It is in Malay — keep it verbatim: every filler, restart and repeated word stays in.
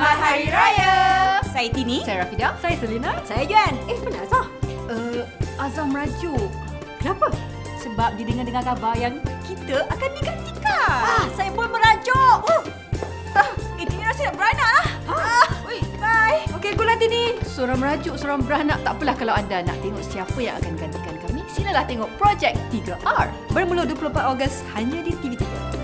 Selamat Hari Raya. Saya Tini. Saya Rafidah. Saya Selina. Saya Juan. Eh, mana Azhar? Uh, Azam merajuk. Kenapa? Sebab dia dengar-dengar kabar yang kita akan digantikan. Ah, saya pun merajuk. Uh. Ah, eh, Tini rasa nak beranak lah. Ah. Ui, bye. Okey, go lah Tini. Seorang merajuk, seorang beranak. Tak apalah kalau anda nak tengok siapa yang akan gantikan kami. Silalah tengok Projek tiga R. Bermula dua puluh empat Ogos hanya di T V tiga.